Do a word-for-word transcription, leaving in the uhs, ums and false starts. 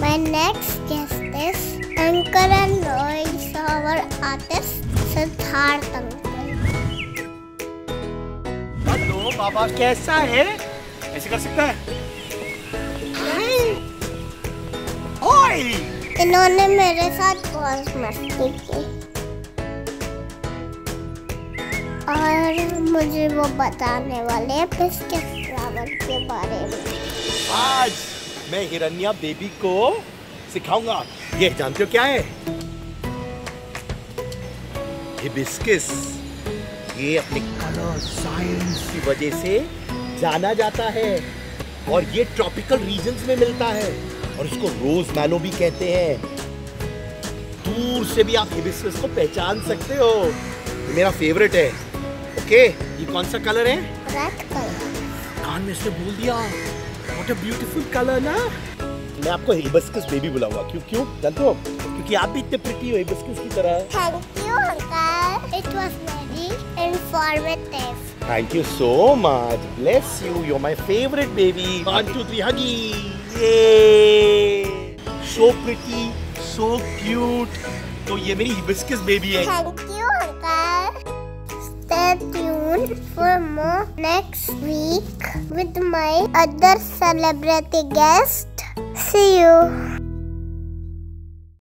My next guest is anchor and voice over artist Siddharth Kannan. Hello बाबा, कैसा है? ऐसे कर सकता है? ओए! इन्होंने मेरे साथ बहुत मस्ती की और मुझे वो बताने वाले हैं हिबिस्कस फ्लावर के बारे में। आज मैं हिरण्या बेबी को सिखाऊंगा। ये जानते हो क्या है? हिबिस्कस। ये अपने कलर साइंस की वजह से जाना जाता है और ये ट्रॉपिकल रीजन्स में मिलता है और इसको रोज मैलो भी कहते हैं। दूर से भी आप हिबिस्कस को पहचान सकते हो। ये मेरा फेवरेट है। ओके, ये कौन सा कलर है? Red colour. कान में से बोल दिया। What a beautiful color ना? मैं आपको हिबिस्कस बेबी बुलाऊंगा। क्यों क्यों जानते हो? क्योंकि आप भी इतने प्रिटी हो हिबिस्कस की तरह। Thank you, uncle. It was very informative. Thank you so much. Bless you. You're my favorite baby. One, two, three, huggy. Yay! So pretty, so cute. तो ये मेरी हिबिस्कस बेबी है। Thank you, uncle. Stay tuned for more next week with my other celebrity guest. See you.